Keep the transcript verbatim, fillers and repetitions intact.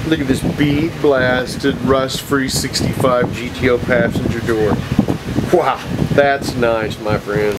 Look at this bead blasted rust-free sixty-five G T O passenger door. Wow, that's nice, my friend.